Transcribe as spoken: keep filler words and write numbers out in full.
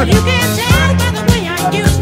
You can tell by the way I use